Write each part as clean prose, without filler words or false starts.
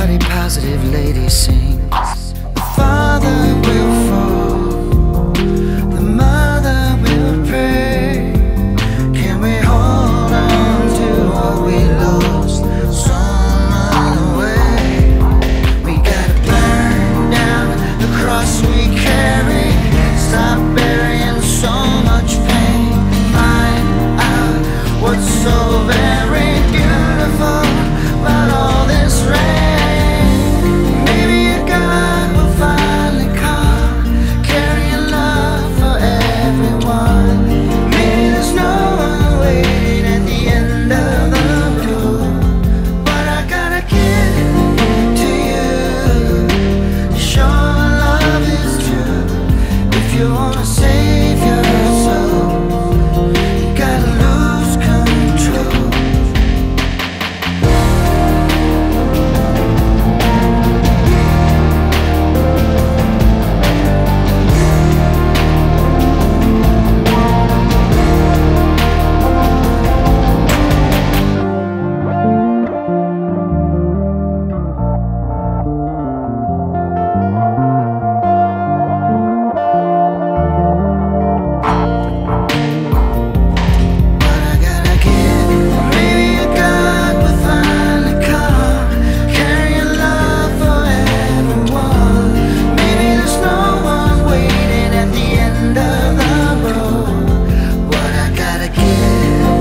body positive lady sings. The father will fall, the mother will pray. Can we hold on to what we lost some other way? We gotta burn down the cross we carry, stop burying so much pain, find out what's so very beautiful about all this rain. Maybe a God will finally come, carrying love for everyone. Maybe there's no one waiting at the end of the road, but I gotta get to you, show love is true. If you wanna save your soul, you gotta lose control.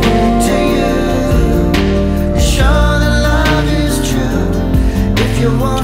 You want